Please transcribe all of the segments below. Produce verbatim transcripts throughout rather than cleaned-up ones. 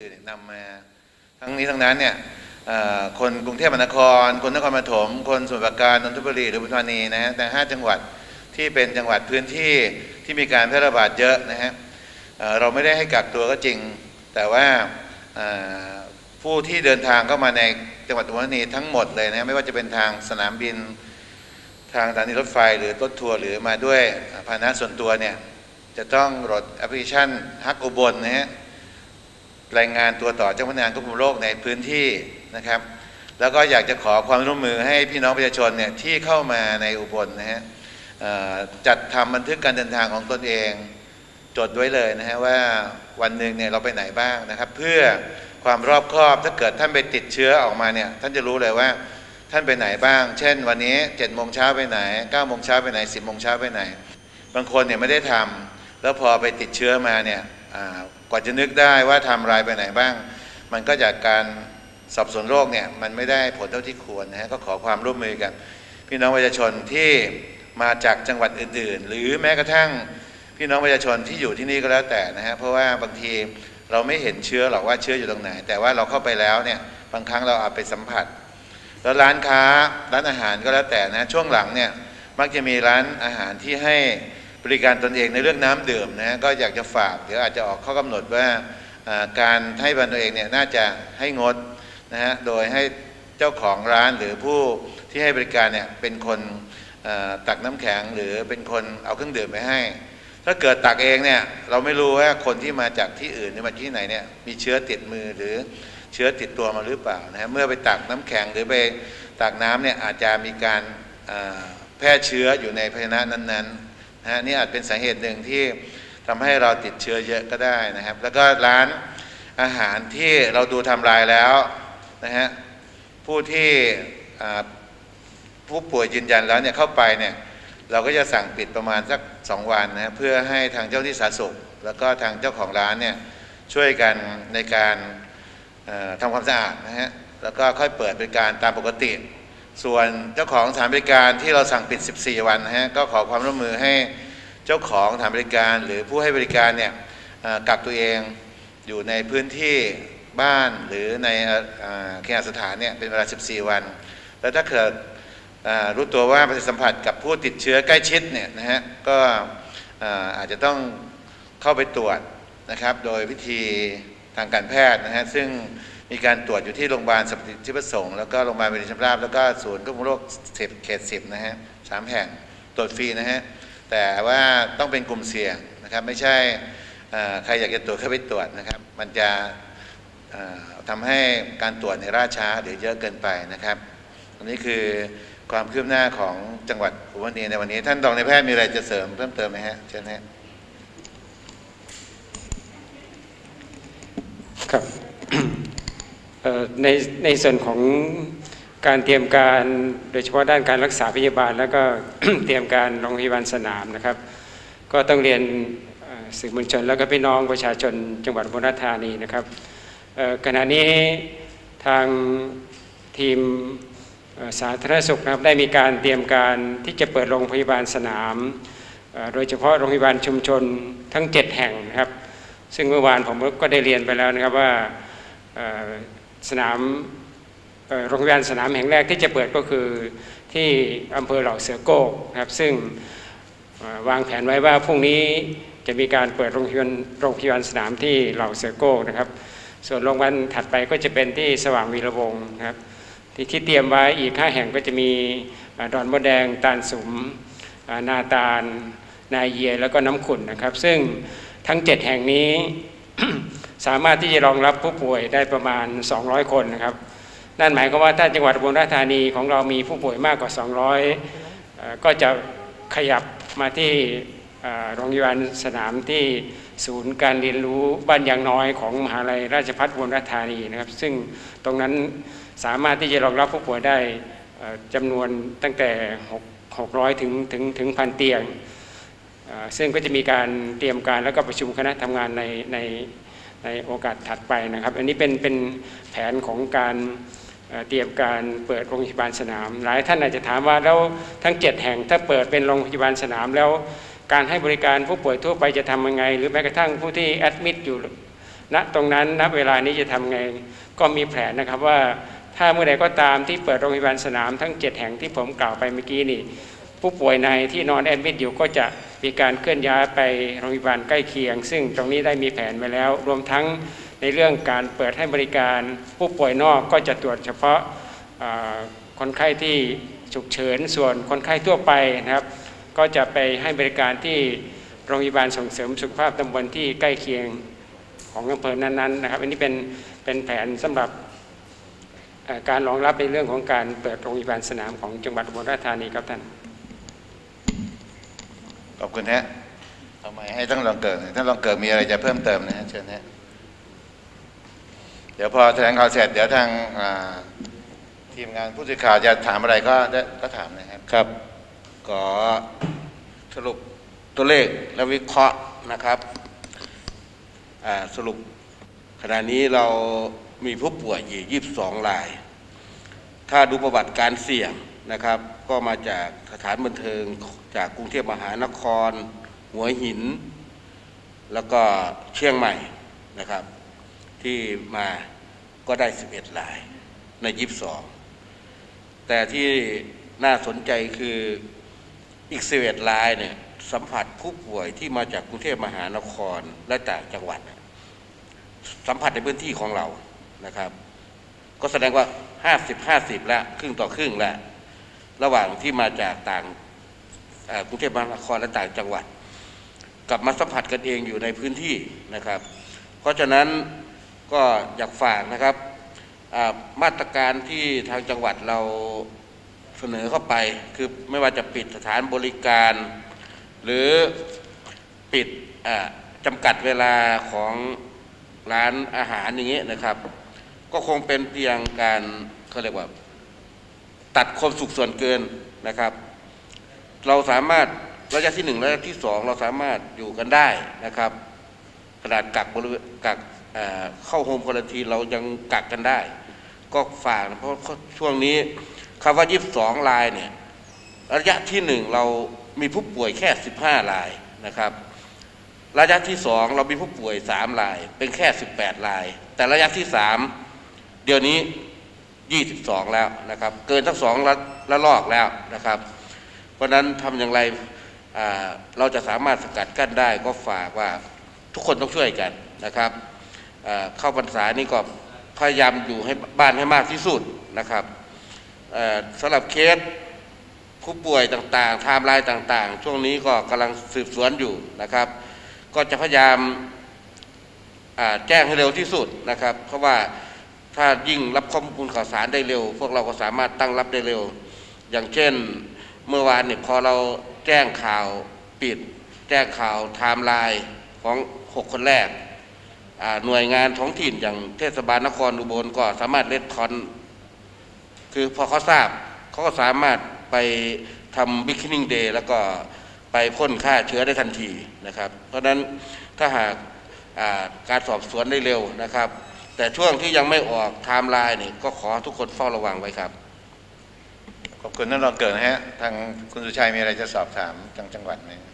นำมาทั้งนี้ทั้งนั้นเนี่ยคนกรุงเทพมหานครคนนครปฐมคนสมุทรปราการนนทบุรีหรืออุดรธานีนะฮะแต่ห้าจังหวัดที่เป็นจังหวัดพื้นที่ที่มีการแพร่ระบาดเยอะนะฮะเราไม่ได้ให้กักตัวก็จริงแต่ว่าผู้ที่เดินทางเข้ามาในจังหวัดอุดรธานีทั้งหมดเลยนะไม่ว่าจะเป็นทางสนามบินทางสถานีรถไฟหรือรถทัวร์หรือมาด้วยพาหนะส่วนตัวเนี่ยจะต้องโหลดแอปพลิเคชันฮักอุบลนะฮะรายงานตัวต่อเจ้าพนักงานควบคุมโรคในพื้นที่นะครับแล้วก็อยากจะขอความร่วมมือให้พี่น้องประชาชนเนี่ยที่เข้ามาในอุบลนะฮะจัดทำบันทึกการเดินทางของตนเองจดไว้เลยนะฮะว่าวันหนึ่งเนี่ยเราไปไหนบ้างนะครับเพื่อความรอบคอบถ้าเกิดท่านไปติดเชื้อออกมาเนี่ยท่านจะรู้เลยว่าท่านไปไหนบ้างเช่นวันนี้เจ็ดโมงเช้าไปไหนเก้าโมงเช้าไปไหนสิบโมงเช้าไปไหนบางคนเนี่ยไม่ได้ทำแล้วพอไปติดเชื้อมาเนี่ยกว่าจะนึกได้ว่าทำรายไปไหนบ้างมันก็จากการสอบสวนโรคเนี่ยมันไม่ได้ผลเท่าที่ควรนะฮะก็ขอความร่วมมือกันพี่น้องประชาชนที่มาจากจังหวัดอื่นๆหรือแม้กระทั่งพี่น้องประชาชนที่อยู่ที่นี่ก็แล้วแต่นะฮะเพราะว่าบางทีเราไม่เห็นเชื้อหรอกว่าเชื้ออยู่ตรงไหนแต่ว่าเราเข้าไปแล้วเนี่ยบางครั้งเราอาจไปสัมผัสแล้วร้านค้าร้านอาหารก็แล้วแต่นะช่วงหลังเนี่ยมักจะมีร้านอาหารที่ให้บริการตนเองในเรื่องน้ำดื่มนะก็อยากจะฝากเดี๋ยวอาจจะออกข้อกำหนดว่าการให้บริการตัวเองเนี่ยน่าจะให้งดนะฮะโดยให้เจ้าของร้านหรือผู้ที่ให้บริการเนี่ยเป็นคนตักน้ำแข็งหรือเป็นคนเอาเครื่องดื่มไปให้ถ้าเกิดตักเองเนี่ยเราไม่รู้ว่าคนที่มาจากที่อื่นหรือมาที่ไหนเนี่ยมีเชื้อติดมือหรือเชื้อติดตัวมาหรือเปล่านะฮะเมื่อไปตักน้ำแข็งหรือไปตักน้ำเนี่ยอาจจะมีการแพร่เชื้ออยู่ในภาชนะนั้นๆนะฮะนี่อาจเป็นสาเหตุหนึ่งที่ทำให้เราติดเชื้อเยอะก็ได้นะครับแล้วก็ร้านอาหารที่เราดูไทม์ไลน์แล้วนะฮะผู้ที่ผู้ป่วยยืนยันแล้วเนี่ยเข้าไปเนี่ยเราก็จะสั่งปิดประมาณสักสองวันนะเพื่อให้ทางเจ้าที่สาธารณสุขแล้วก็ทางเจ้าของร้านเนี่ยช่วยกันในการทำความสะอาดนะฮะแล้วก็ค่อยเปิดบริการตามปกติส่วนเจ้าของสถานบริการที่เราสั่งปิดสิบสี่วันนะฮะก็ขอความร่วมมือให้เจ้าของสถานบริการหรือผู้ให้บริการเนี่ยกักตัวเองอยู่ในพื้นที่บ้านหรือในเคหสถานเนี่ยเป็นเวลาสิบสี่วันแล้วถ้าเกิดรู้ตัวว่าไปสัมผัสกับผู้ติดเชื้อใกล้ชิดเนี่ยนะฮะก็อาจจะต้องเข้าไปตรวจนะครับโดยวิธีทางการแพทย์นะฮะซึ่งมีการตรวจอยู่ที่โรงพยาบาลสมเด็จพระประสงค์แล้วก็โรงพยาบาลบริษัทราบแล้วก็ศูนย์ควบคุมโรคเขตสิบนะฮะสามแห่งตรวจฟรีนะฮะแต่ว่าต้องเป็นกลุ่มเสี่ยงนะครับไม่ใช่ใครอยากจะตรวจเข้าไปตรวจนะครับมันจะทำให้การตรวจในล่าช้าหรือเยอะเกินไปนะครับอันนี้คือความคืบหน้าของจังหวัดอุบลราชธานีในวันนี้ท่านรองนายแพทย์มีอะไรจะเสริมเพิ่มเติมไหมฮะเชิญฮะครับในในส่วนของการเตรียมการโดยเฉพาะด้านการรักษาพยาบาลแล้วก็ เตรียมการโรงพยาบาลสนามนะครับก็ต้องเรียนสื่อมวลชนแล้วก็พี่น้องประชาชนจังหวัดอุบลราชธานีนะครับขณะนี้ทางทีมสาธารณสุขนะครับได้มีการเตรียมการที่จะเปิดโรงพยาบาลสนามโดยเฉพาะโรงพยาบาลชุมชนทั้งเจ็ดแห่งนะครับซึ่งเมื่อวานผมก็ได้เรียนไปแล้วนะครับว่าสนามโรงพยาบาลสนามแห่งแรกที่จะเปิดก็คือที่อำเภอเหล่าเสือโก้นะครับซึ่งวางแผนไว้ว่าพรุ่งนี้จะมีการเปิดโรงพยาบาลโรงพยาบาลสนามที่เหล่าเสือโก้นะครับส่วนโรงพยาบาลถัดไปก็จะเป็นที่สว่างวีระวงศ์นะครับที่ที่เตรียมไว้อีกห้าแห่งก็จะมีดอนมดแดงตาลสุมนาตาลนาเยียแล้วก็น้ำขุ่นนะครับซึ่งทั้งเจ็ดแห่งนี้ สามารถที่จะรองรับผู้ป่วยได้ประมาณสองร้อยคนนะครับนั่นหมายความว่าถ้าจังหวัดอุบลราชธานีของเรามีผู้ป่วยมากกว่าสองร้อยก็จะขยับมาที่โรงพยาบาลสนามที่ศูนย์การเรียนรู้บ้านยางน้อยของมหาลัยราชภัฏอุบลราชธานีนะครับซึ่งตรงนั้นสามารถที่จะรองรับผู้ป่วยได้จำนวนตั้งแต่หกร้อยถึงถึงถึงพันเตียงซึ่งก็จะมีการเตรียมการแล้วก็ประชุมคณะทำงานในในในโอกาสถัดไปนะครับอันนี้เป็นเป็นแผนของการเตรียมการเปิดโรงพยาบาลสนามหลายท่านอาจจะถามว่าแล้วทั้งเจ็ดแห่งถ้าเปิดเป็นโรงพยาบาลสนามแล้วการให้บริการผู้ป่วยทั่วไปจะทำยังไงหรือแม้กระทั่งผู้ที่แอดมิดอยู่ณตรงนั้นณเวลานี้จะทำไงก็มีแผนนะครับว่าถ้าเมื่อใดก็ตามที่เปิดโรงพยาบาลสนามทั้งเจ็ดแห่งที่ผมกล่าวไปเมื่อกี้นี่ผู้ป่วยในที่นอนแอดมิดอยู่ก็จะมีการเคลื่อนย้ายไปโรงพยาบาลใกล้เคียงซึ่งตรงนี้ได้มีแผนไว้แล้วรวมทั้งในเรื่องการเปิดให้บริการผู้ป่วยนอกก็จะตรวจเฉพาะคนไข้ที่ฉุกเฉินส่วนคนไข้ทั่วไปนะครับก็จะไปให้บริการที่โรงพยาบาลส่งเสริมสุขภาพตำบลที่ใกล้เคียงของอำเภอนั้นๆนะครับอันนี้เป็นเป็นแผนสำหรับการรองรับในเรื่องของการเปิดโรงพยาบาลสนามของจังหวัดอุบลราชธานีครับท่านขอบคุณฮะทำไมให้ท่านรองเกิดท่านรองเกิดมีอะไรจะเพิ่มเติมนะฮะเชิญฮะเดี๋ยวพอแถลงข่าวเสร็จเดี๋ยวทางทีมงานผู้สื่อข่าวจะถามอะไรก็ก็ถามนะครับครับขอสรุปตัวเลขและวิเคราะห์นะครับสรุปขณะนี้เรามีผู้ป่วยอยู่ยี่สิบสองรายถ้าดูประวัติการเสี่ยงนะครับก็มาจากสถานบันเทิงจากกรุงเทพมหานครหัวหินแล้วก็เชียงใหม่นะครับที่มาก็ได้สิบเอ็ดรายในยี่สิบสองแต่ที่น่าสนใจคืออีกสิบเอ็ดรายเนี่ยสัมผัสผู้ป่วยที่มาจากกรุงเทพมหานครและต่างจังหวัดสัมผัสในพื้นที่ของเรานะครับก็แสดงว่าห้าสิบ ห้าสิบแล้วครึ่งต่อครึ่งแล้วระหว่างที่มาจากต่างกรุงเทพมหานครและต่างจังหวัดกลับมาสัมผัสกันเองอยู่ในพื้นที่นะครับเพราะฉะนั้นก็อยากฝากนะครับมาตรการที่ทางจังหวัดเราเสนอเข้าไปคือไม่ว่าจะปิดสถานบริการหรือปิดจำกัดเวลาของร้านอาหารอย่างเงี้ยนะครับก็คงเป็นเพียงการเขาเรียกว่าตัดความสุขส่วนเกินนะครับเราสามารถระยะที่หนึ่งระยะที่สองเราสามารถอยู่กันได้นะครับขนาดกักบริเวณกักเข้าโฮมควอรันทีนเรายังกักกันได้ก็ฝากเพราะช่วงนี้คำว่ายี่สิบสองรายเนี่ยระยะที่หนึ่งเรามีผู้ป่วยแค่สิบห้ารายนะครับระยะที่สองเรามีผู้ป่วยสามรายเป็นแค่สิบแปดรายแต่ระยะที่สามเดี๋ยวนี้ยี่สิบสองแล้วนะครับเกินทั้งสองละลอกแล้วนะครับเพราะนั้นทำอย่างไรเราจะสามารถสกัดกั้นได้ก็ฝากว่าทุกคนต้องช่วยกันนะครับเข้าพรรษานี่ก็พยายามอยู่ให้บ้านให้มากที่สุดนะครับสำหรับเคสผู้ป่วยต่างๆไทม์ไลน์ต่างๆช่วงนี้ก็กำลังสืบสวนอยู่นะครับก็จะพยายามแจ้งให้เร็วที่สุดนะครับเพราะว่าถ้ายิ่งรับข้อมูลข่าวสารได้เร็วพวกเราก็สามารถตั้งรับได้เร็วอย่างเช่นเมื่อวานเนี่ยพอเราแจ้งข่าวปิดแจ้งข่าวไทม์ไลน์ของหกคนแรกหน่วยงานท้องถิ่นอย่างเทศบาลนครอุบลก็สามารถเล็ดคอนคือพอเขาทราบเขาก็สามารถไปทำบิ๊กนิ่งเดย์แล้วก็ไปพ่นฆ่าเชื้อได้ทันทีนะครับเพราะฉะนั้นถ้าหากการสอบสวนได้เร็วนะครับแต่ช่วงที่ยังไม่ออกไทม์ไลน์นี่ก็ขอทุกคนเฝ้าระวังไว้ครับขอบคุณท่านรองเกิดนะฮะทางคุณสุชัยมีอะไรจะสอบถามจังจังหวัดไหม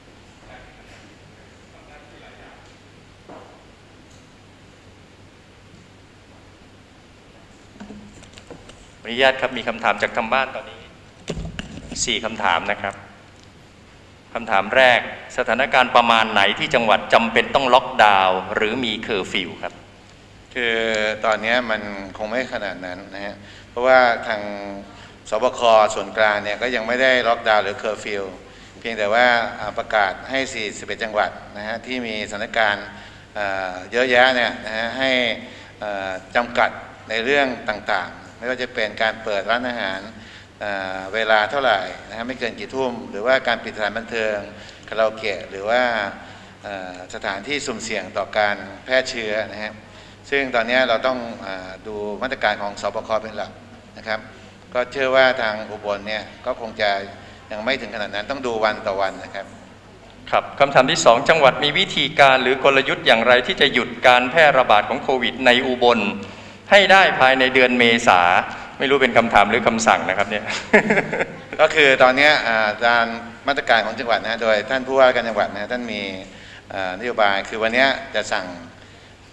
อนุญาตครับมีคำถามจากทางบ้านตอนนี้สี่คำถามนะครับคำถามแรกสถานการณ์ประมาณไหนที่จังหวัดจำเป็นต้องล็อกดาวน์หรือมีเคอร์ฟิวครับคือตอนนี้มันคงไม่ขนาดนั้นนะฮะเพราะว่าทางสบคส่วนกลางเนี่ยก็ยังไม่ได้ล็อกดาวน์หรือเคอร์ฟิวเพียงแต่ว่าประกาศให้สี่สิบเอ็ดจังหวัดนะฮะที่มีสถานการณ์เยอะแยะเนี่ยนะฮะให้จำกัดในเรื่องต่างๆไม่ว่าจะเป็นการเปิดร้านอาหารเวลาเท่าไหร่นะฮะไม่เกินกี่ทุ่มหรือว่าการปิดสถานบันเทิงคาราโอเกะหรือว่าสถานที่สุ่มเสี่ยงต่อการแพร่เชื้อนะฮะซึ่งตอนนี้เราต้องอดูมาตรการของสบคเป็นหลักนะครับก็เชื่อว่าทางอุบลเนี่ยก็คงจะยังไม่ถึงขนาดนั้นต้องดูวันต่อวันนะครับครับคำถามที่สองจังหวัดมีวิธีการหรือกลยุทธ์อย่างไรที่จะหยุดการแพร่ระบาดของโควิดในอุบลให้ได้ภายในเดือนเมษาไม่รู้เป็นคำถามหรือคำสั่งนะครับเนี่ยก็คือตอนนี้การมาตรการของจังหวัดนะโดยท่านผู้ว่าการจังหวัดนะท่านมีนโยบายคือวันนี้จะสั่ง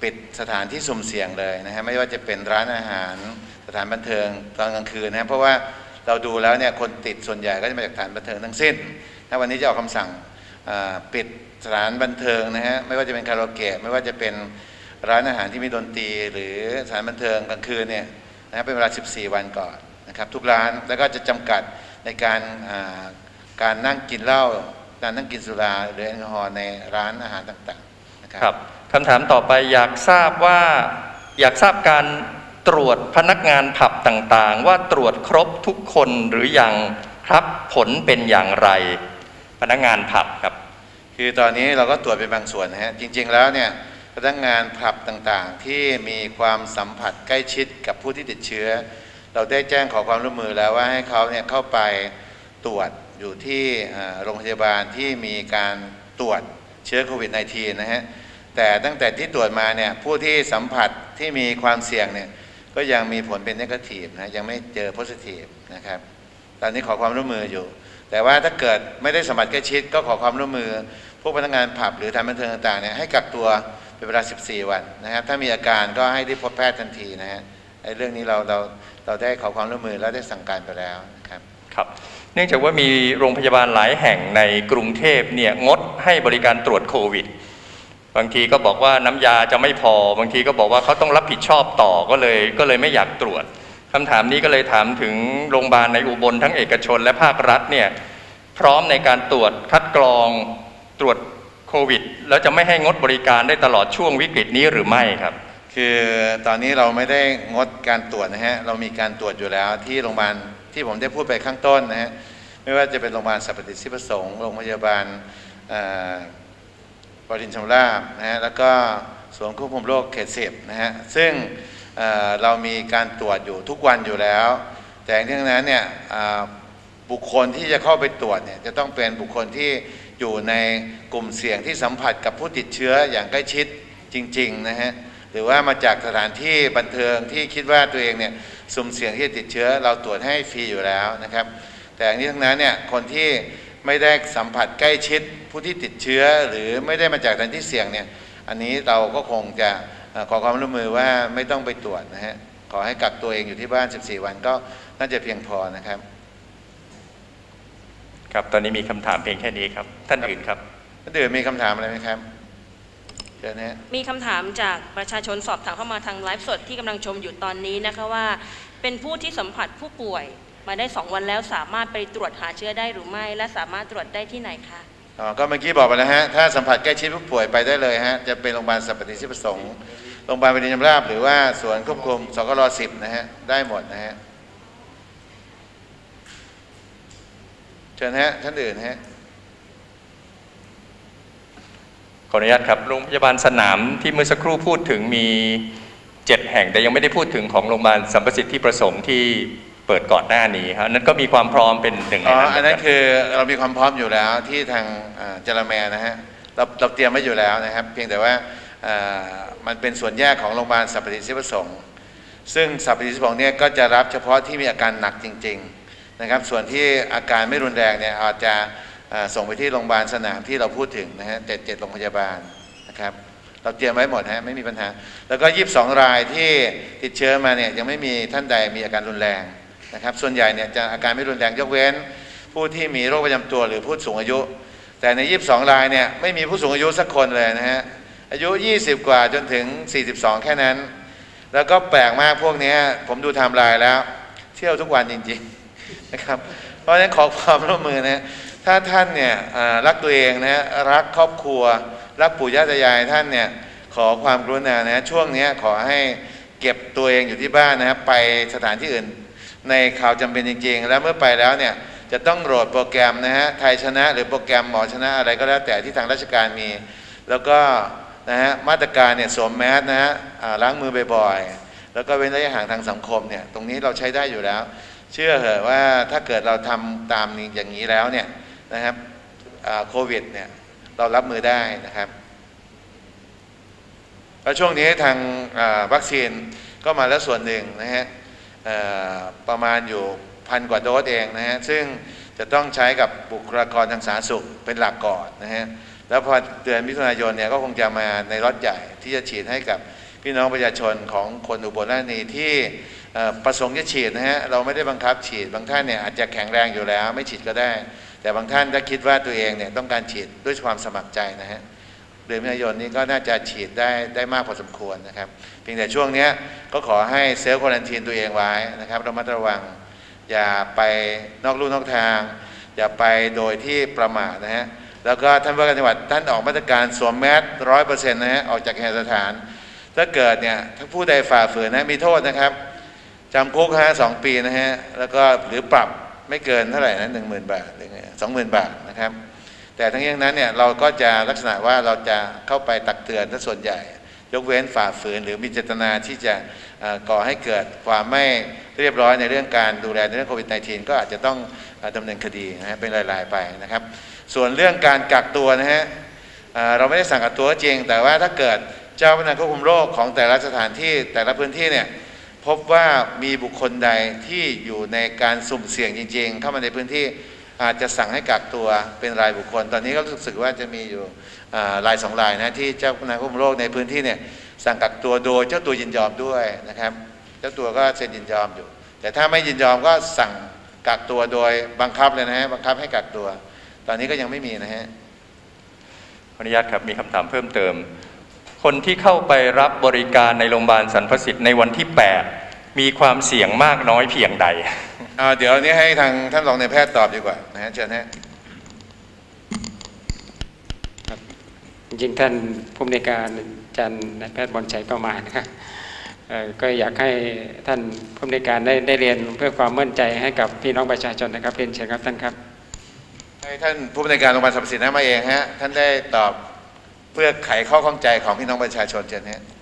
ปิดสถานที่สุ่มเสี่ยงเลยนะฮะไม่ว่าจะเป็นร้านอาหารสถานบันเทิงตอนกลางคืนนะเพราะว่าเราดูแล้วเนี่ยคนติดส่วนใหญ่ก็จะมาจากสถานบันเทิงทั้งสิ้นถ้าวันนี้จะออกคำสั่งปิดสถานบันเทิงนะฮะไม่ว่าจะเป็นคาราโอเกะไม่ว่าจะเป็นร้านอาหารที่มีดนตรีหรือสถานบันเทิงกลางคืนเนี่ยนะเป็นเวลาสิบสี่วันก่อนนะครับทุกร้านแล้วก็จะจำกัดในการการนั่งกินเหล้าการนั่งกินสุราหรือแอลกอฮอล์ในร้านอาหารต่างๆนะครับคำถามต่อไปอยากทราบว่าอยากทราบการตรวจพนักงานผับต่างๆว่าตรวจครบทุกคนหรือยังครับผลเป็นอย่างไรพนักงานผับครับคือตอนนี้เราก็ตรวจเป็นบางส่วนนะฮะจริงๆแล้วเนี่ยพนักงานผับต่างๆที่มีความสัมผัสใกล้ชิดกับผู้ที่ติดเชื้อเราได้แจ้งขอความร่วมมือแล้วว่าให้เขาเนี่ยเข้าไปตรวจอยู่ที่โรงพยาบาลที่มีการตรวจเชื้อโควิด สิบเก้า นะฮะแต่ตั้งแต่ที่ตรวจมาเนี่ยผู้ที่สัมผัสที่มีความเสี่ยงเนี่ยก็ยังมีผลเป็นเนกาทีฟนะยังไม่เจอโพซิทีฟนะครับตอนนี้ขอความร่วมมืออยู่แต่ว่าถ้าเกิดไม่ได้สัมผัสใกล้ชิดก็ขอความร่วมมือพวกพนักงานผับหรือสถานบันเทิงต่างๆเนี่ยให้กักตัวเป็นเวลาสิบสี่วันนะครับถ้ามีอาการก็ให้รีบพบแพทย์ทันทีนะฮะไอ้เรื่องนี้เราเราเราได้ขอความร่วมมือและได้สั่งการไปแล้วนะครับครับเนื่องจากว่ามีโรงพยาบาลหลายแห่งในกรุงเทพเนี่ยงดให้บริการตรวจโควิดบางทีก็บอกว่าน้ำยาจะไม่พอบางทีก็บอกว่าเขาต้องรับผิดชอบต่อก็เลยก็เลยไม่อยากตรวจคำถามนี้ก็เลยถามถึงโรงพยาบาลในอุบลทั้งเอกชนและภาครัฐเนี่ยพร้อมในการตรวจคัดกรองตรวจโควิดแล้วจะไม่ให้งดบริการได้ตลอดช่วงวิกฤตนี้หรือไม่ครับคือตอนนี้เราไม่ได้งดการตรวจนะฮะเรามีการตรวจอยู่แล้วที่โรงพยาบาลที่ผมได้พูดไปข้างต้นนะฮะไม่ว่าจะเป็นโรงพยาบาลสรรพสิทธิประสงค์โรงพยาบาลวชิรชำราบนะฮะแล้วก็ศูนย์ควบคุมโรคเขตสิบนะฮะซึ่งเเรามีการตรวจอยู่ทุกวันอยู่แล้วแต่ทั้งนั้นเนี่ยบุคคลที่จะเข้าไปตรวจเนี่ยจะต้องเป็นบุคคลที่อยู่ในกลุ่มเสี่ยงที่สัมผัสกับผู้ติดเชื้ออย่างใกล้ชิดจริงๆนะฮะหรือว่ามาจากสถานที่บันเทิงที่คิดว่าตัวเองเนี่ยสุ่มเสี่ยงที่จะติดเชื้อเราตรวจให้ฟรีอยู่แล้วนะครับแต่อย่างนี้ทั้งนั้นเนี่ยคนที่ไม่ได้สัมผัสใกล้ชิดผู้ที่ติดเชื้อหรือไม่ได้มาจากสถานที่เสี่ยงเนี่ยอันนี้เราก็คงจะขอความร่วมมือว่าไม่ต้องไปตรวจนะฮะขอให้กักตัวเองอยู่ที่บ้านสิบสี่วันก็น่าจะเพียงพอนะครับครับตอนนี้มีคำถามเพียงแค่นี้ครับท่านอื่นครับท่านอื่นมีคำถามอะไรไหมครับเชิญนะมีคำถามจากประชาชนสอบถามเข้ามาทางไลฟ์สดที่กำลังชมอยู่ตอนนี้นะคะว่าเป็นผู้ที่สัมผัสผู้ป่วยมาได้สองวันแล้วสามารถไปตรวจหาเชื้อได้หรือไม่และสามารถตรวจได้ที่ไหนคะอ๋อก็เมื่อกี้บอกไปแล้วฮะถ้าสัมผัสใกล้ชิดผู้ป่วยไปได้เลยฮะจะเป็นโรงพยาบาลสรรพสิทธิประสงค์โรงพยาบาลวชิรชำราบหรือว่าส่วนควบคุมสกลสิบนะฮะได้หมดนะฮะเชิญฮะท่านอื่นฮะขออนุญาตครับโรงพยาบาลสนามที่เมื่อสักครู่พูดถึงมีเจ็ดแห่งแต่ยังไม่ได้พูดถึงของโรงพยาบาลสรรพสิทธิประสงค์ที่เปิดก่อนหน้านี้ครับนั้นก็มีความพร้อมเป็นหนึ่งในนั้นอ๋ออันนั้นคือเรามีความพร้อมอยู่แล้วที่ทางจาระแมนะฮะเราเราเตรียมไว้อยู่แล้วนะครับเพียงแต่ว่ามันเป็นส่วนแยกของโรงพยาบาลสรรพสิทธิประสงค์ซึ่งสรรพสิทธิประสงค์เนี่ยก็จะรับเฉพาะที่มีอาการหนักจริงๆนะครับส่วนที่อาการไม่รุนแรงเนี่ยอาจจะส่งไปที่โรงพยาบาลสนามที่เราพูดถึงนะฮะเจ็ดเจ็ดโรงพยาบาลนะครับเราเตรียมไว้หมดฮะไม่มีปัญหาแล้วก็ยี่สิบสองรายที่ติดเชื้อมาเนี่ยยังไม่มีท่านใดมีอาการรุนแรงนะครับส่วนใหญ่เนี่ยจะอาการไม่รุนแรงยกเว้นผู้ที่มีโรคประจำตัวหรือผู้สูงอายุแต่ในยี่สิบสองรายเนี่ยไม่มีผู้สูงอายุสักคนเลยนะฮะอายุยี่สิบกว่าจนถึงสี่สิบสองแค่นั้นแล้วก็แปลกมากพวกนี้ผมดูไทม์ไลน์แล้วเที่ยวทุกวันจริงๆนะครับเพราะฉะนั้นขอความร่วมมือนะถ้าท่านเนี่ยรักตัวเองนะรักครอบครัวรักปู่ย่าตายายท่านเนี่ยขอความกรุณานะช่วงนี้ขอให้เก็บตัวเองอยู่ที่บ้านนะครับไปสถานที่อื่นในข่าวจำเป็นจริงๆแล้วเมื่อไปแล้วเนี่ยจะต้องโหลดโปรแกรมนะฮะไทยชนะหรือโปรแกรมหมอชนะอะไรก็แล้วแต่ที่ทางราชการมีแล้วก็นะฮะมาตรการเนี่ยสวมแมสนะฮะล้างมือบ่อยๆแล้วก็เว้นระยะห่างทางสังคมเนี่ยตรงนี้เราใช้ได้อยู่แล้วเชื่อเหอะว่าถ้าเกิดเราทำตามอย่างนี้แล้วเนี่ยนะครับโควิดเนี่ยเรารับมือได้นะครับแล้วช่วงนี้ทางวัคซีนก็มาแล้วส่วนหนึ่งนะฮะประมาณอยู่พันกว่าโดสเองนะฮะซึ่งจะต้องใช้กับบุคลากรทางสาธารณสุขเป็นหลักก่อนนะฮะแล้วพอเดือนมิถุนายนเนี่ยก็คงจะมาในล็อตใหญ่ที่จะฉีดให้กับพี่น้องประชาชนของคนอุบลราชธานีที่ประสงค์จะฉีดนะฮะเราไม่ได้บังคับฉีดบางท่านเนี่ยอาจจะแข็งแรงอยู่แล้วไม่ฉีดก็ได้แต่บางท่านถ้าคิดว่าตัวเองเนี่ยต้องการฉีดด้วยความสมัครใจนะฮะเดือนมิถุนายนนี้ก็น่าจะฉีดได้ได้มากพอสมควรนะครับเพียงแต่ช่วงนี้ก็ขอให้เซลฟ์ควอรันทีนตัวเองไว้นะครับระมัดระวังอย่าไปนอกลู่นอกทางอย่าไปโดยที่ประมาทนะฮะแล้วก็ท่านผู้ว่าการจังหวัดท่านออกมาตรการสวมแมสร้อยเปอร์เซ็นต์นะฮะออกจากแห่งสถานถ้าเกิดเนี่ยถ้าผู้ใดฝ่าฝืนนะมีโทษนะครับจำคุกฮะสองปีนะฮะแล้วก็หรือปรับไม่เกินเท่าไหร่นะหนึ่งหมื่นบาทหรือไงสองหมื่นบาทนะครับแต่ทั้งนี้ทั้งนั้นเนี่ยเราก็จะลักษณะว่าเราจะเข้าไปตักเตือนถ้าส่วนใหญ่ยกเว้นฝ่าฝืนหรือมีเจตนาที่จะก่อให้เกิดความไม่เรียบร้อยในเรื่องการดูแลในเรื่องโควิด สิบเก้า ก็อาจจะต้องดำเนินคดีนะฮะเป็นรายๆไปนะครับส่วนเรื่องการกักตัวนะฮะเราไม่ได้สั่งกักตัวจริงแต่ว่าถ้าเกิดเจ้าพนักงานควบคุมโรคของแต่ละสถานที่แต่ละพื้นที่เนี่ยพบว่ามีบุคคลใดที่อยู่ในการสุ่มเสี่ยงจริงๆเข้ามาในพื้นที่อาจจะสั่งให้กักตัวเป็นรายบุคคลตอนนี้ก็รู้สึกว่าจะมีอยู่รายสองรายนะที่เจ้าพนักงานควบคุมโรคในพื้นที่เนี่ยสั่งกักตัวโดยเจ้าตัวยินยอมด้วยนะครับเจ้าตัวก็เซ็นยินยอมอยู่แต่ถ้าไม่ยินยอมก็สั่งกักตัวโดยบังคับเลยนะฮะบังคับให้กักตัวตอนนี้ก็ยังไม่มีนะฮะขออนุญาตครับมีคำถามเพิ่มเติมคนที่เข้าไปรับบริการในโรงพยาบาลสรรพสิทธิ์ในวันที่แปดมีความเสี่ยงมากน้อยเพียงใดเดี๋ยวนี้ให้ทางท่านรองนายแพทย์ตอบดีกว่านะฮะเชิญฮะจริงๆท่านผู้อำนวยการอาจารย์นายแพทย์บอลชัยประมาณนะครับก็อยากให้ท่านผู้อำนวยการได้ได้เรียนเพื่อความมั่นใจให้กับพี่น้องประชาชนนะครับเรียนเชิญครับท่านครับให้ท่านผู้อำนวยการโรงพยาบาลสรรพสิทธิ์มาเองฮะท่านได้ตอบเพื่อไขข้อข้องใจของพี่น้องประชาชนเชิญฮะ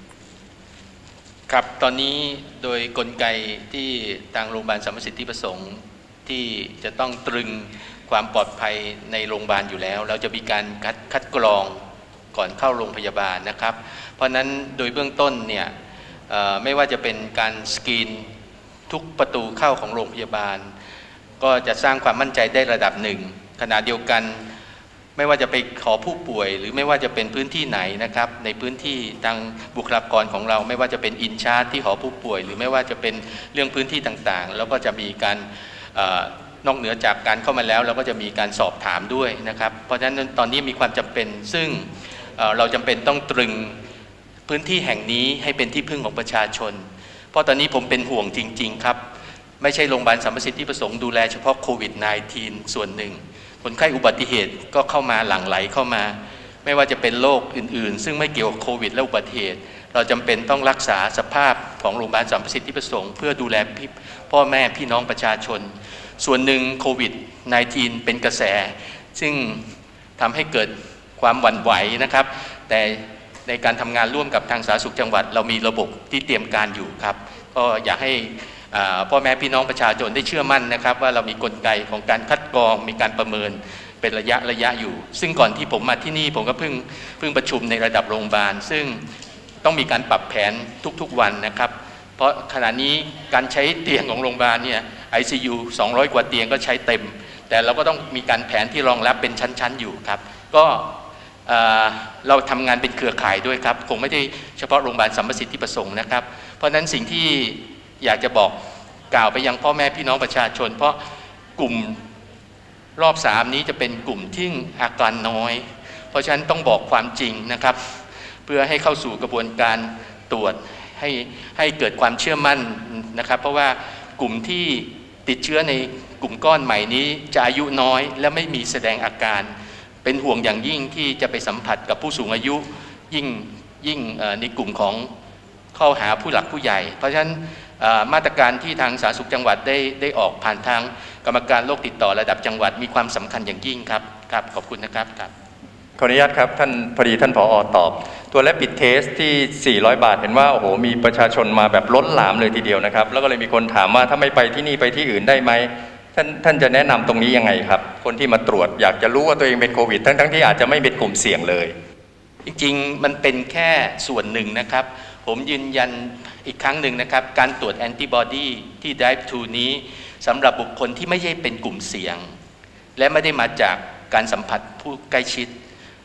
ครับตอนนี้โดยกลไกที่ทางโรงพยาบาลสรรพสิทธิประสงค์ที่จะต้องตรึงความปลอดภัยในโรงพยาบาลอยู่แล้วเราจะมีการคัดคัดกรองก่อนเข้าโรงพยาบาลนะครับเพราะนั้นโดยเบื้องต้นเนี่ยไม่ว่าจะเป็นการสกรีนทุกประตูเข้าของโรงพยาบาลก็จะสร้างความมั่นใจได้ระดับหนึ่งขณะเดียวกันไม่ว่าจะไปขอผู้ป่วยหรือไม่ว่าจะเป็นพื้นที่ไหนนะครับในพื้นที่ทางบุคลากรของเราไม่ว่าจะเป็นอินชาร์จที่หอผู้ป่วยหรือไม่ว่าจะเป็นเรื่องพื้นที่ต่างๆแล้วก็จะมีการนอกเหนือจากการเข้ามาแล้วเราก็จะมีการสอบถามด้วยนะครับเพราะฉะนั้นตอนนี้มีความจำเป็นซึ่งเราจำเป็นต้องตรึงพื้นที่แห่งนี้ให้เป็นที่พึ่งของประชาชนเพราะตอนนี้ผมเป็นห่วงจริงๆครับไม่ใช่โรงพยาบาลสรรพสิทธิประสงค์ดูแลเฉพาะโควิด สิบเก้า ส่วนหนึ่งคนไข้อุบัติเหตุก็เข้ามาหลั่งไหลเข้ามาไม่ว่าจะเป็นโรคอื่นๆซึ่งไม่เกี่ยวกับโควิดและอุบัติเหตุเราจำเป็นต้องรักษาสภาพของโรงพยาบาลสรรพสิทธิประสงค์เพื่อดูแลพ่อแม่พี่น้องประชาชนส่วนหนึ่งโควิด สิบเก้า เป็นกระแสซึ่งทำให้เกิดความหวั่นไหวนะครับแต่ในการทำงานร่วมกับทางสาธารณสุขจังหวัดเรามีระบบที่เตรียมการอยู่ครับก็อยากให้พ่อแม่พี่น้องประชาชนได้เชื่อมั่นนะครับว่าเรามีกลไกของการคัดกรองมีการประเมินเป็นระยะระยะอยู่ซึ่งก่อนที่ผมมาที่นี่ผมก็เพิ่งเพิ่งประชุมในระดับโรงพยาบาลซึ่งต้องมีการปรับแผนทุกๆวันนะครับเพราะขณะนี้การใช้เตียงของโรงพยาบาลเนี่ย ไอ ซี ยู สองร้อยกว่าเตียงก็ใช้เต็มแต่เราก็ต้องมีการแผนที่รองรับเป็นชั้นๆอยู่ครับก็เราทำงานเป็นเครือข่ายด้วยครับคงไม่ได้เฉพาะโรงพยาบาลสรรพสิทธิประสงค์นะครับเพราะฉะนั้นสิ่งที่อยากจะบอกกล่าวไปยังพ่อแม่พี่น้องประชาชนเพราะกลุ่มรอบสามนี้จะเป็นกลุ่มที่อาการน้อยเพราะฉะนั้นต้องบอกความจริงนะครับเพื่อให้เข้าสู่กระบวนการตรวจให้ให้เกิดความเชื่อมั่นนะครับเพราะว่ากลุ่มที่ติดเชื้อในกลุ่มก้อนใหม่นี้จะอายุน้อยและไม่มีแสดงอาการเป็นห่วงอย่างยิ่งที่จะไปสัมผัสกับผู้สูงอายุยิ่งยิ่งในกลุ่มของเข้าหาผู้หลักผู้ใหญ่เพราะฉะนั้นมาตรการที่ทางสาธารณสุขจังหวัดได้ได้ออกผ่านทางกรรมการโรคติดต่อระดับจังหวัดมีความสำคัญอย่างยิ่งครับครับขอบคุณนะครับครับขออนุญาตครับท่านพอดีท่านผอ.ตอบตัวและปิดเทสที่สี่ร้อยบาทเห็นว่าโอ้โหมีประชาชนมาแบบล้นหลามเลยทีเดียวนะครับแล้วก็เลยมีคนถามว่าถ้าไม่ไปที่นี่ไปที่อื่นได้ไหมท่านท่านจะแนะนำตรงนี้ยังไงครับคนที่มาตรวจอยากจะรู้ว่าตัวเองเป็นโควิดทั้งทั้งที่อาจจะไม่เป็นกลุ่มเสี่ยงเลยจริงๆมันเป็นแค่ส่วนหนึ่งนะครับผมยืนยันอีกครั้งหนึ่งนะครับการตรวจแอนติบอดีที่ ไดรฟ์ ทู นี้สำหรับบุคคลที่ไม่ใช่เป็นกลุ่มเสี่ยงและไม่ได้มาจากการสัมผัสผู้ใกล้ชิด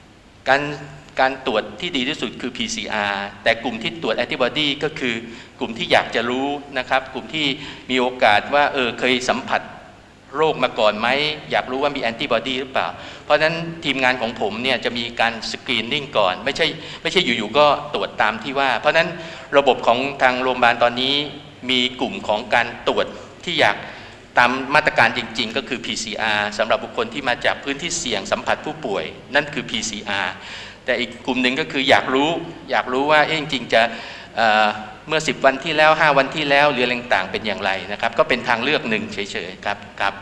การการตรวจที่ดีที่สุดคือ พี ซี อาร์ แต่กลุ่มที่ตรวจแอนติบอดีก็คือกลุ่มที่อยากจะรู้นะครับกลุ่มที่มีโอกาสว่าเออเคยสัมผัสโรคมาก่อนไหมอยากรู้ว่ามีแอนติบอดีหรือเปล่าเพราะฉะนั้นทีมงานของผมเนี่ยจะมีการสกรีนนิ่งก่อนไม่ใช่ไม่ใช่อยู่ๆก็ตรวจตามที่ว่าเพราะฉะนั้นระบบของทางโรงพยาบาลตอนนี้มีกลุ่มของการตรวจที่อยากตามมาตรการจริงๆก็คือ พี ซี อาร์ สำหรับบุคคลที่มาจากพื้นที่เสี่ยงสัมผัสผู้ป่วยนั่นคือ พี ซี อาร์ แต่อีกกลุ่มหนึ่งก็คืออยากรู้อยากรู้ว่าเอ๊ะจริงๆจะ เ, เมื่อสิบวันที่แล้วห้าวันที่แล้วหรืออะไรต่างๆเป็นอย่างไรนะครับก็เป็นทางเลือกหนึ่งเฉยๆครับครับ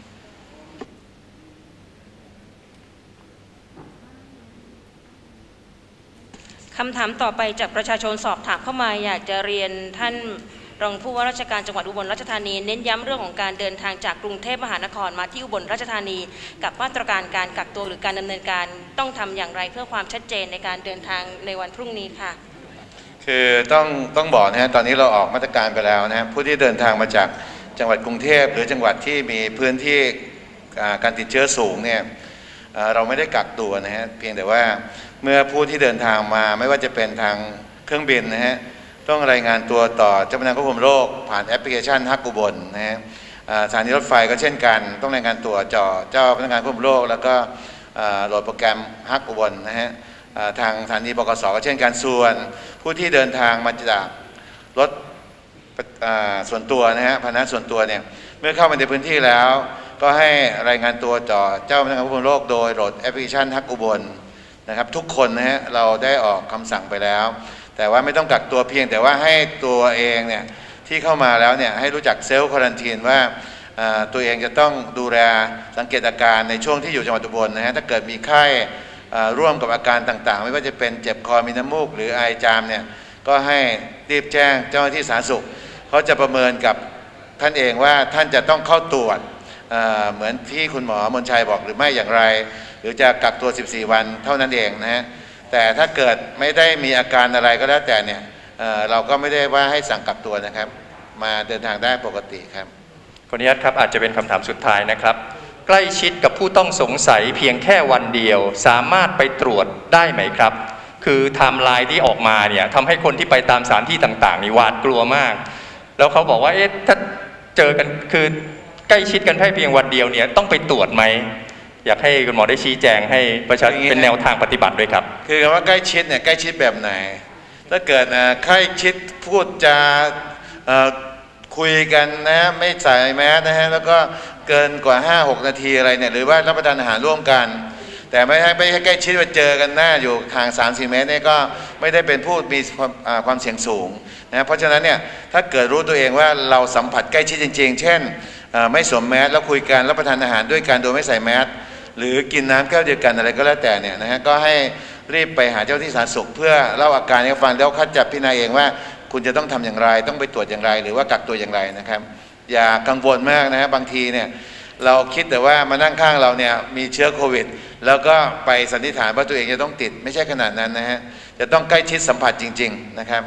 คำถามต่อไปจากประชาชนสอบถามเข้ามาอยากจะเรียนท่านรองผู้ว่าราชการจังหวัดอุบลราชธานีเน้นย้ำเรื่องของการเดินทางจากกรุงเทพมหานครมาที่อุบลราชธานีกับมาตรการการกักตัวหรือการดำเนินการต้องทำอย่างไรเพื่อความชัดเจนในการเดินทางในวันพรุ่งนี้ค่ะคือต้องต้องบอกนะฮะตอนนี้เราออกมาตรการไปแล้วนะฮะผู้ที่เดินทางมาจากจังหวัดกรุงเทพหรือจังหวัดที่มีพื้นที่การติดเชื้อสูงเนี่ยเราไม่ได้กักตัวนะฮะเพียงแต่ว่าเมื่อผู้ที่เดินทางมาไม่ว่าจะเป็นทางเครื่องบินนะฮะต้องรายงานตัวต่อเจ้าพนักงานควบคุมโรคผ่านแอปพลิเคชันฮักอุบลนะฮะสถานีรถไฟก็เช่นกันต้องรายงานตัวจ่อเจ้าพนักงานควบคุมโรคแล้วก็โหลดโปรแกรมฮักอุบลนะฮะทางสถานีบกสก็เช่นกันส่วนผู้ที่เดินทางมาจากรถส่วนตัวนะฮะพาหนะส่วนตัวเนี่ยเมื่อเข้ามาในพื้นที่แล้วก็ให้รายงานตัวต่อเจ้าพนักงานควบคุมโรคโดยโหลดแอปพลิเคชันฮักอุบลนะครับทุกคนนะฮะเราได้ออกคำสั่งไปแล้วแต่ว่าไม่ต้องกักตัวเพียงแต่ว่าให้ตัวเองเนี่ยที่เข้ามาแล้วเนี่ยให้รู้จักเซลล์ควอรันทีนว่าตัวเองจะต้องดูแลสังเกตอาการในช่วงที่อยู่จังหวัดอุบลนะฮะถ้าเกิดมีไข้ร่วมกับอาการต่างๆไม่ว่าจะเป็นเจ็บคอมีน้ำมูกหรือไอจามเนี่ยก็ให้รีบแจ้งเจ้าหน้าที่สาธารณสุขเขาจะประเมินกับท่านเองว่าท่านจะต้องเข้าตรวจเหมือนที่คุณหมอมนชัยบอกหรือไม่อย่างไรหรือจะกักตัวสิบสี่วันเท่านั้นเองนะฮะแต่ถ้าเกิดไม่ได้มีอาการอะไรก็แล้วแต่เนี่ย เ, เราก็ไม่ได้ว่าให้สั่งกักตัวนะครับมาเดินทางได้ปกติครับขออนุญาตครับอาจจะเป็นคำถามสุดท้ายนะครับใกล้ชิดกับผู้ต้องสงสัยเพียงแค่วันเดียวสามารถไปตรวจได้ไหมครับคือไทม์ไลน์ที่ออกมาเนี่ยทำให้คนที่ไปตามสถานที่ต่างๆนี่หวาดกลัวมากแล้วเขาบอกว่าเอ๊ะถ้าเจอกันคือใกล้ชิดกันแค่เพียงวันเดียวเนี่ยต้องไปตรวจไหมอยากให้คุณหมอได้ชี้แจงให้ประชาชนเป็นแนวทางปฏิบัติด้วยครับคือคำว่าใกล้ชิดเนี่ยใกล้ชิดแบบไหนถ้าเกิดใกล้ชิดพูดจะคุยกันนะไม่ใส่แมสนะฮะแล้วก็เกินกว่า ห้าหก นาทีอะไรเนี่ยหรือว่ารับประทานอาหารร่วมกันแต่ไม่ให้ไม่ให้ใกล้ชิดว่าเจอกันหน้าอยู่ห่าง สามถึงสี่ เมตรเนี่ยก็ไม่ได้เป็นผู้มีความความเสี่ยงสูงนะเพราะฉะนั้นเนี่ยถ้าเกิดรู้ตัวเองว่าเราสัมผัสใกล้ชิดจริงๆเช่นไม่สวมแมสแล้วคุยกันรับประทานอาหารด้วยกันโดยไม่ใส่แมสหรือกินน้ำแก้วเดียวกันอะไรก็แล้วแต่เนี่ยนะฮะก็ให้รีบไปหาเจ้าที่สาธารณสุขเพื่อเล่าอาการให้ฟังแล้วคัดจับพิจารณาเองว่าคุณจะต้องทำอย่างไรต้องไปตรวจอย่างไรหรือว่ากักตัวอย่างไรนะครับอย่ากังวลมากนะฮะบางทีเนี่ยเราคิดแต่ว่ามานั่งข้างเราเนี่ยมีเชื้อโควิดแล้วก็ไปสันนิษฐานว่าตัวเองจะต้องติดไม่ใช่ขนาดนั้นนะฮะจะต้องใกล้ชิดสัมผัสจริงๆนะครับ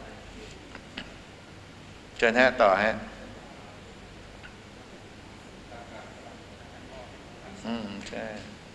เชิญฮะต่อฮะอืมใช่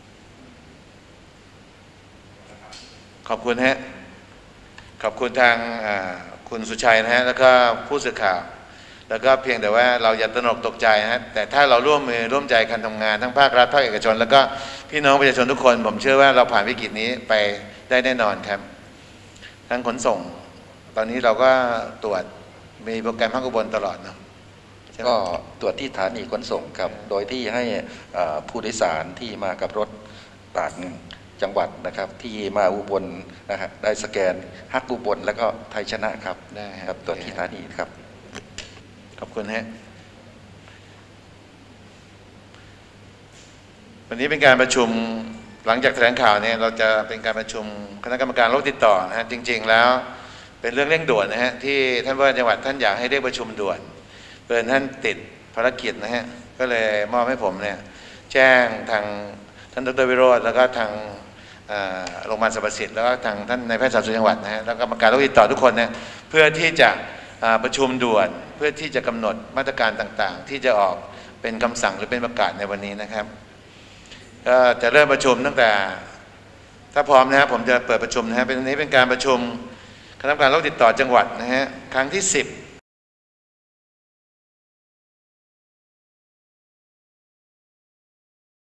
ขอบคุณฮะขอบคุณทางคุณสุชัยนะฮะแล้วก็ผู้สื่อข่าวแล้วก็เพียงแต่ว่าเราอย่าตระหนกตกใจนะฮะแต่ถ้าเราร่วมมือร่วมใจกันทำงานทั้งภาครัฐภาคเอกชนแล้วก็พี่น้องประชาชนทุกคนผมเชื่อว่าเราผ่านวิกฤตนี้ไปได้แน่นอนครับทั้งขนส่งตอนนี้เราก็ตรวจมีโปรแกรมภาคอุบลตลอดเนาะก็ตรวจที่สถานีขนส่งครับโดยที่ให้ผู้โดยสารที่มากับรถต่างจังหวัดนะครับที่มาอุบลนะฮะได้สแกนฮักอุบลแล้วก็ไทยชนะครับได้ครับตรวจที่สถานีครับขอบคุณฮะวันนี้เป็นการประชุมหลังจากแถลงข่าวเนี่ยเราจะเป็นการประชุมคณะกรรมการโรคติดต่อนะฮะจริงๆแล้วเป็นเรื่องเร่งด่วนนะฮะที่ท่านผู้ว่าจังหวัดท่านอยากให้เรียกประชุมด่วนเปิดท่านติดภารกิจนะฮะก็เลยมอบให้ผมเนี่ยแจ้งทางท่านดร.วิโรจน์แล้วก็ทางโรงพยาบาลสรรพสิทธิ์แล้วก็ทางท่านนายแพทย์สาธารณสุขจังหวัดนะฮะแล้วก็กรรมการโรคติดต่อทุกคนเนี่ยเพื่อที่จะประชุมด่วนเพื่อที่จะกำหนดมาตรการต่างๆที่จะออกเป็นคำสั่งหรือเป็นประกาศในวันนี้นะครับก็จะเริ่มประชุมตั้งแต่ถ้าพร้อมนะครับผมจะเปิดประชุมนะฮะเป็นวันนี้เป็นการประชุมคณะกรรมการโรคติดต่อจังหวัดนะฮะครั้งที่สิบ